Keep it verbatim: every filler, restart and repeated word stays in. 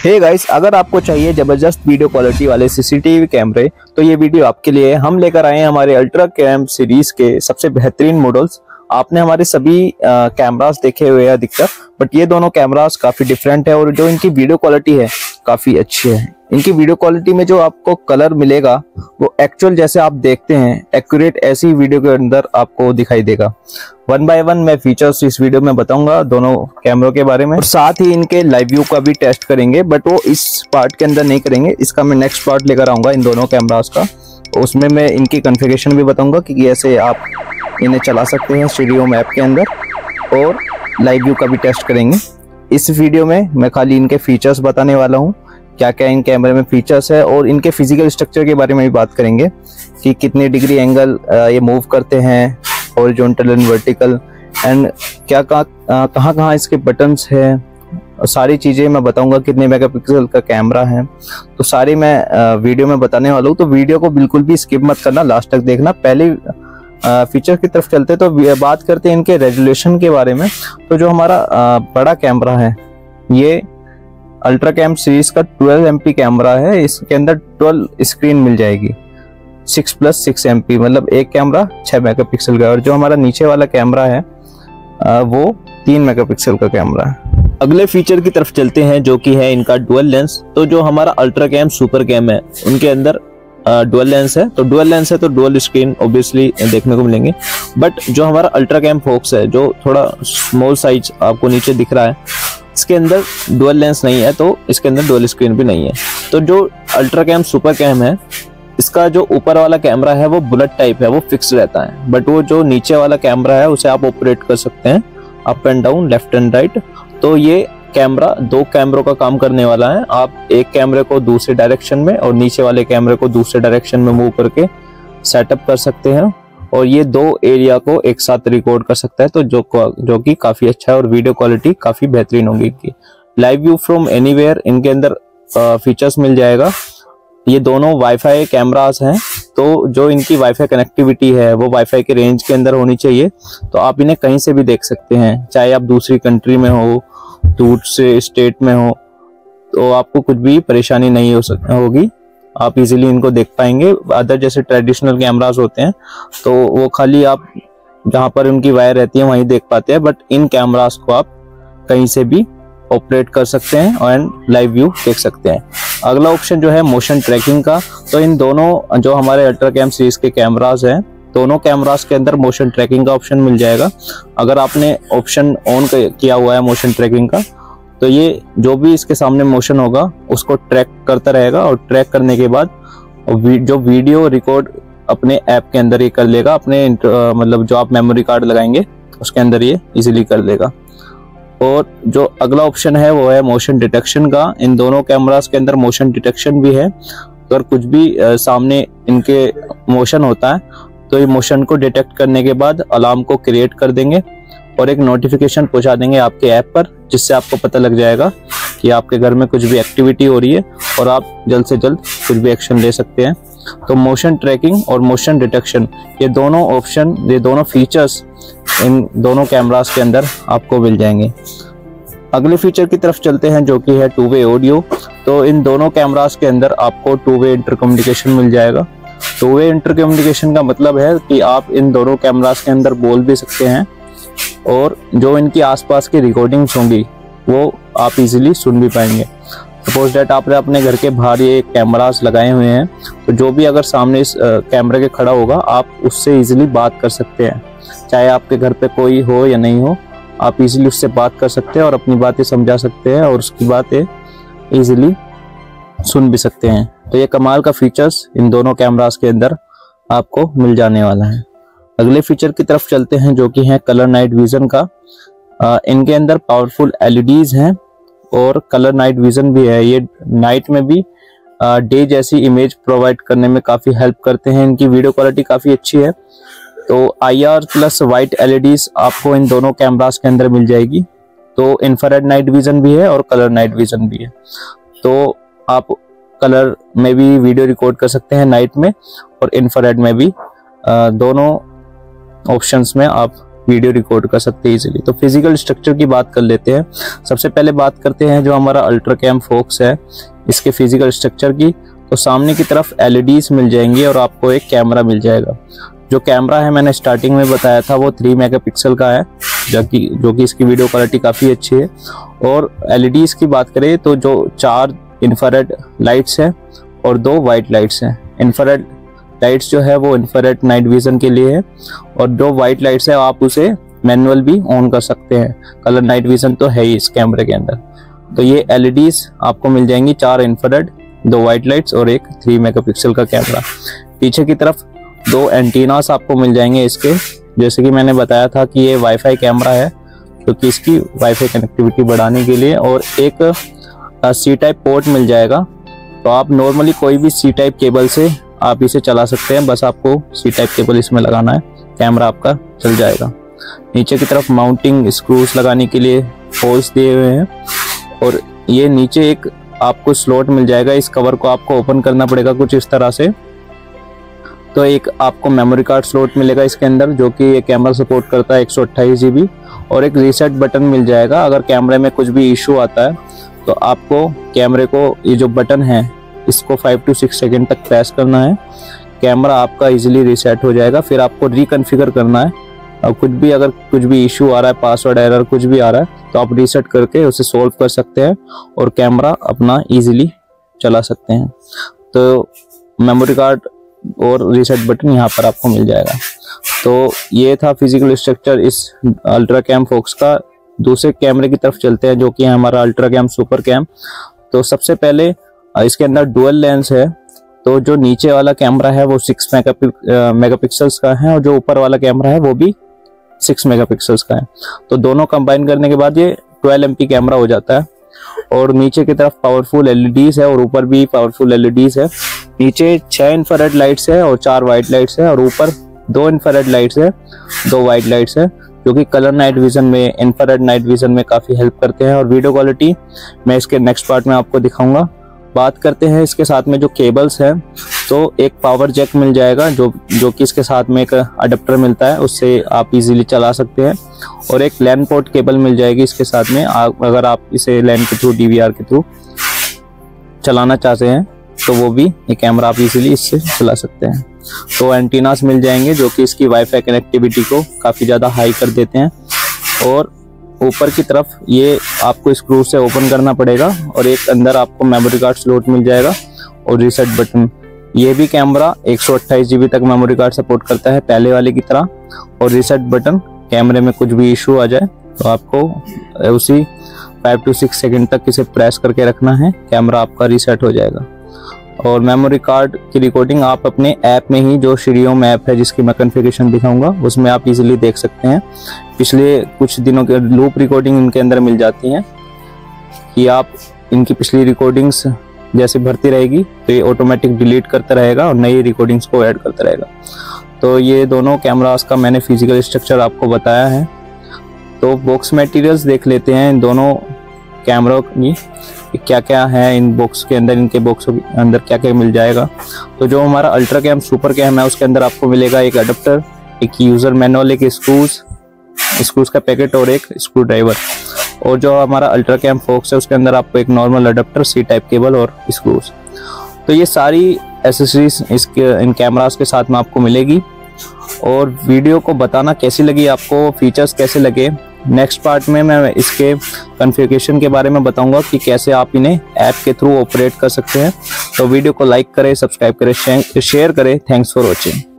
Hey guys, अगर आपको चाहिए जबरदस्त वीडियो क्वालिटी वाले सीसीटीवी कैमरे तो ये वीडियो आपके लिए। हम लेकर आए हैं हमारे अल्ट्रा कैम सीरीज के सबसे बेहतरीन मॉडल्स। आपने हमारे सभी कैमरास देखे हुए हैं अधिकतर, बट ये दोनों कैमरास काफी डिफरेंट है और जो इनकी वीडियो क्वालिटी है काफी अच्छी है। इनकी वीडियो क्वालिटी में जो आपको कलर मिलेगा वो एक्चुअल जैसे आप देखते हैं एक्यूरेट ऐसी वीडियो के अंदर आपको दिखाई देगा। वन बाय वन मैं फीचर्स इस वीडियो में बताऊंगा दोनों कैमरों के बारे में, और साथ ही इनके लाइव व्यू का भी टेस्ट करेंगे, बट वो इस पार्ट के अंदर नहीं करेंगे। इसका मैं नेक्स्ट पार्ट लेकर आऊंगा इन दोनों कैमरास का। उसमें मैं इनकी कॉन्फ़िगरेशन भी बताऊंगा कि कैसे आप इन्हें चला सकते हैं स्टूडियो मैप के अंदर, और लाइव व्यू का भी टेस्ट करेंगे। इस वीडियो में मैं खाली इनके फीचर्स बताने वाला हूँ, क्या क्या इन कैमरे में फीचर्स है, और इनके फिजिकल स्ट्रक्चर के बारे में भी बात करेंगे कि कितने डिग्री एंगल ये मूव करते हैं, हॉरिजॉन्टल एंड वर्टिकल, एंड क्या कहाँ कहाँ कहाँ इसके बटन्स हैं, सारी चीज़ें मैं बताऊंगा। कितने मेगापिक्सल का कैमरा है तो सारी मैं वीडियो में बताने वाला हूँ। तो वीडियो को बिल्कुल भी स्किप मत करना, लास्ट तक देखना। पहले फीचर की तरफ चलते तो बात करते हैं इनके रेजोल्यूशन के बारे में। तो जो हमारा बड़ा कैमरा है ये अल्ट्रा कैम सीरीज का ट्वेल्व एम पी कैमरा है। इसके अंदर ट्वेल्व स्क्रीन मिल जाएगी, six plus six M P, मतलब एक कैमरा छः मेगापिक्सल का। और जो हमारा नीचे वाला कैमरा है वो तीन मेगापिक्सल का कैमरा है। अगले फीचर की तरफ चलते हैं जो कि है इनका डुअल लेंस। तो जो हमारा अल्ट्रा कैम सुपर कैम है उनके अंदर डुअल लेंस है। तो डुअल लेंस है तो डुअल स्क्रीन ऑब्वियसली देखने को मिलेंगे, बट जो हमारा अल्ट्रा कैम फोक्स है जो थोड़ा स्मॉल साइज आपको नीचे दिख रहा है, इसके अंदर डुअल लेंस नहीं है, तो इसके अंदर डुअल स्क्रीन भी नहीं है। तो जो अल्ट्रा कैम सुपर कैम है इसका जो ऊपर वाला कैमरा है वो बुलेट टाइप है, वो फिक्स रहता है, बट वो जो नीचे वाला कैमरा है उसे आप ऑपरेट कर सकते हैं up and down, left and right. तो ये कैमरा दो कैमरों का काम करने वाला है। आप एक कैमरे को दूसरे डायरेक्शन में और नीचे वाले कैमरे को दूसरे डायरेक्शन में मूव करके सेटअप कर सकते हैं, और ये दो एरिया को एक साथ रिकॉर्ड कर सकता है, तो जो जो कि काफी अच्छा है और वीडियो क्वालिटी काफी बेहतरीन होगी इनकी। लाइव व्यू फ्रॉम एनीवेयर इनके अंदर फीचर्स मिल जाएगा। ये दोनों वाईफाई कैमरास हैं, तो जो इनकी वाईफाई कनेक्टिविटी है वो वाईफाई के रेंज के अंदर होनी चाहिए। तो आप इन्हें कहीं से भी देख सकते हैं, चाहे आप दूसरी कंट्री में हो, दूर से स्टेट में हो, तो आपको कुछ भी परेशानी नहीं हो सकती होगी, आप इजीली इनको देख पाएंगे। अदर जैसे ट्रेडिशनल कैमरास होते हैं तो वो खाली आप जहां पर उनकी वायर रहती है वहीं देख पाते हैं, बट इन कैमरास को आप कहीं से भी ऑपरेट कर सकते हैं एंड लाइव व्यू देख सकते हैं। अगला ऑप्शन जो है मोशन ट्रैकिंग का। तो इन दोनों जो हमारे अल्ट्रा कैम सीरीज के कैमरास हैं, दोनों कैमरास के अंदर मोशन ट्रैकिंग का ऑप्शन मिल जाएगा। अगर आपने ऑप्शन ऑन किया हुआ है मोशन ट्रैकिंग का, तो ये जो भी इसके सामने मोशन होगा उसको ट्रैक करता रहेगा, और ट्रैक करने के बाद जो वीडियो रिकॉर्ड अपने ऐप के अंदर ये कर लेगा, अपने मतलब जो आप मेमोरी कार्ड लगाएंगे उसके अंदर ये इजीली कर लेगा। और जो अगला ऑप्शन है वो है मोशन डिटेक्शन का। इन दोनों कैमरास के अंदर मोशन डिटेक्शन भी है। अगर कुछ भी आ, सामने इनके मोशन होता है तो ये मोशन को डिटेक्ट करने के बाद अलार्म को क्रिएट कर देंगे और एक नोटिफिकेशन पहुंचा देंगे आपके ऐप पर, जिससे आपको पता लग जाएगा कि आपके घर में कुछ भी एक्टिविटी हो रही है और आप जल्द से जल्द कुछ भी एक्शन ले सकते हैं। तो मोशन ट्रैकिंग और मोशन डिटेक्शन ये दोनों ऑप्शन, ये दोनों फीचर्स इन दोनों कैमरास के अंदर आपको मिल जाएंगे। अगले फीचर की तरफ चलते हैं जो कि है टू वे ऑडियो। तो इन दोनों कैमरास के अंदर आपको टू वे इंटर कम्युनिकेशन मिल जाएगा। टू वे इंटर कम्युनिकेशन का मतलब है कि आप इन दोनों कैमरास के अंदर बोल भी सकते हैं, और जो इनकी आसपास की रिकॉर्डिंग्स होंगी वो आप इजीली सुन भी पाएंगे। सपोज दैट आपने अपने घर के बाहर ये कैमरास लगाए हुए हैं, तो जो भी अगर सामने इस कैमरे के खड़ा होगा आप उससे इजीली बात कर सकते हैं, चाहे आपके घर पे कोई हो या नहीं हो, आप इजीली उससे बात कर सकते हैं और अपनी बातें समझा सकते हैं और उसकी बातें इजीली सुन भी सकते हैं। तो ये कमाल का फीचर्स इन दोनों कैमरास के अंदर आपको मिल जाने वाला है। अगले फीचर की तरफ चलते हैं जो कि है कलर नाइट विजन का। आ, इनके अंदर पावरफुल एलईडीज हैं और कलर नाइट विजन भी है। ये नाइट में भी डे जैसी इमेज प्रोवाइड करने में काफी हेल्प करते हैं। इनकी वीडियो क्वालिटी काफी अच्छी है। तो I R plus white LEDs आपको इन दोनों कैमरास के अंदर मिल जाएगी। तो इंफ्रारेड नाइट विजन भी है और कलर नाइट विजन भी है। तो आप कलर में भी वीडियो रिकॉर्ड कर सकते हैं नाइट में, और इंफ्रारेड में भी। आ, दोनों ऑप्शंस में आप वीडियो रिकॉर्ड कर सकते हैं इजीली। तो फिजिकल स्ट्रक्चर की बात कर लेते हैं। सबसे पहले बात करते हैं जो हमारा अल्ट्राकैम फोक्स है इसके फिजिकल स्ट्रक्चर की। तो सामने की तरफ एलईडीज मिल जाएंगी और आपको एक कैमरा मिल जाएगा। जो कैमरा है मैंने स्टार्टिंग में बताया था वो थ्री मेगापिक्सल का है, जो कि जो कि इसकी वीडियो क्वालिटी काफ़ी अच्छी है। और एलईडीज की बात करें तो जो चार इंफ्रारेड लाइट्स हैं और दो वाइट लाइट्स हैं। इंफ्रारेड लाइट्स जो है वो इंफ्रारेड नाइट विजन के लिए है और जो वाइट लाइट्स है आप उसे मैनुअल भी ऑन कर सकते हैं। कलर नाइट विजन तो है ही इस कैमरे के अंदर। तो ये एलईडीज आपको मिल जाएंगी, चार इंफ्रारेड, दो वाइट लाइट्स और एक थ्री मेगापिक्सल का कैमरा। पीछे की तरफ दो एंटीनास आपको मिल जाएंगे इसके। जैसे कि मैंने बताया था कि ये वाईफाई कैमरा है, क्योंकि इसकी वाईफाई कनेक्टिविटी बढ़ाने के लिए। और एक सी टाइप पोर्ट मिल जाएगा। तो आप नॉर्मली कोई भी सी टाइप केबल से आप इसे चला सकते हैं, बस आपको सी टाइप केबल इसमें लगाना है, कैमरा आपका चल जाएगा। नीचे की तरफ माउंटिंग स्क्रूज लगाने के लिए होल्स दिए हुए हैं और ये नीचे एक आपको स्लॉट मिल जाएगा। इस कवर को आपको ओपन करना पड़ेगा कुछ इस तरह से। तो एक आपको मेमोरी कार्ड स्लॉट मिलेगा इसके अंदर, जो कि ये कैमरा सपोर्ट करता है एक सौ अट्ठाईस जी बी। और एक रीसेट बटन मिल जाएगा। अगर कैमरे में कुछ भी इशू आता है तो आपको कैमरे को ये जो बटन है इसको फाइव टू सिक्स सेकेंड तक प्रेस करना है, कैमरा आपका इजीली रीसेट हो जाएगा। फिर आपको रिकॉन्फ़िगर करना है और कुछ भी अगर कुछ भी इशू आ रहा है, पासवर्ड एरर कुछ भी आ रहा है, तो आप रीसेट करके उसे सॉल्व कर सकते हैं और कैमरा अपना इजीली चला सकते हैं। तो मेमोरी कार्ड और रीसेट बटन यहाँ पर आपको मिल जाएगा। तो ये था फिजिकल स्ट्रक्चर इस अल्ट्राकैम फोक्स का। दूसरे कैमरे की तरफ चलते हैं जो कि है हमारा अल्ट्राकैम सुपर कैम। तो सबसे पहले इसके अंदर डुअल लेंस है। तो जो नीचे वाला कैमरा है वो सिक्स मेगापिक्सल्स का है और जो ऊपर वाला कैमरा है वो भी सिक्स मेगापिक्सल्स का है। तो दोनों कंबाइन करने के बाद ये ट्वेल्व एम पी कैमरा हो जाता है। और नीचे की तरफ पावरफुल एलईडीज है और ऊपर भी पावरफुल एलईडीज है। नीचे छह इंफ्रारेड लाइट्स है और चार वाइट लाइट्स है और ऊपर दो इंफ्रारेड लाइट्स है, दो वाइट लाइट्स है, जो कि कलर नाइट विजन में, इंफ्रारेड नाइट विजन में काफ़ी हेल्प करते हैं। और वीडियो क्वालिटी मैं इसके नेक्स्ट पार्ट में आपको दिखाऊंगा। बात करते हैं इसके साथ में जो केबल्स हैं। तो एक पावर जैक मिल जाएगा जो जो कि इसके साथ में एक अडेप्टर मिलता है, उससे आप इजीली चला सकते हैं। और एक लैन पोर्ट केबल मिल जाएगी इसके साथ में। आ, अगर आप इसे लैन के थ्रू, डीवीआर के थ्रू चलाना चाहते हैं तो वो भी ये कैमरा आप इजीली इससे चला सकते हैं। तो एंटीनास मिल जाएंगे जो कि इसकी वाईफाई कनेक्टिविटी को काफ़ी ज़्यादा हाई कर देते हैं। और ऊपर की तरफ ये आपको स्क्रू से ओपन करना पड़ेगा और एक अंदर आपको मेमोरी कार्ड स्लॉट मिल जाएगा और रीसेट बटन। ये भी कैमरा एक सौ अट्ठाईस जी बी तक मेमोरी कार्ड सपोर्ट करता है पहले वाले की तरह। और रीसेट बटन, कैमरे में कुछ भी इशू आ जाए तो आपको उसी फाइव टू सिक्स सेकेंड तक इसे प्रेस करके रखना है, कैमरा आपका रीसेट हो जाएगा। और मेमोरी कार्ड की रिकॉर्डिंग आप अपने ऐप में ही, जो श्रीओम ऐप है जिसकी मैं कॉन्फ़िगरेशन दिखाऊंगा, उसमें आप इजीली देख सकते हैं। पिछले कुछ दिनों के लूप रिकॉर्डिंग इनके अंदर मिल जाती हैं कि आप इनकी पिछली रिकॉर्डिंग्स जैसे भरती रहेगी तो ये ऑटोमेटिक डिलीट करता रहेगा और नई रिकॉर्डिंग्स को ऐड करता रहेगा। तो ये दोनों कैमरास का मैंने फिजिकल स्ट्रक्चर आपको बताया है। तो बॉक्स मटेरियल्स देख लेते हैं इन दोनों कैमरों की क्या क्या है इन बॉक्स के अंदर, इनके बॉक्स के अंदर क्या क्या मिल जाएगा। तो जो हमारा अल्ट्राकैम सुपर कैम है उसके अंदर आपको मिलेगा एक अडेप्टर, एक यूज़र मैनुअल, एक स्क्रूज स्क्रूज का पैकेट और एक स्क्रू ड्राइवर। और जो हमारा अल्ट्राकैम फोक्स है उसके अंदर आपको एक normal adapter, C type cable और स्क्रूज। तो ये सारी एसेसरीज इसके इन कैमरास के साथ में आपको मिलेगी। और वीडियो को बताना कैसी लगी आपको, फीचर्स कैसे लगे, नेक्स्ट पार्ट में मैं इसके कॉन्फ़िगरेशन के बारे में बताऊंगा कि कैसे आप इन्हें ऐप के थ्रू ऑपरेट कर सकते हैं। तो वीडियो को लाइक करें, सब्सक्राइब करें, शेयर करें। Thanks for watching.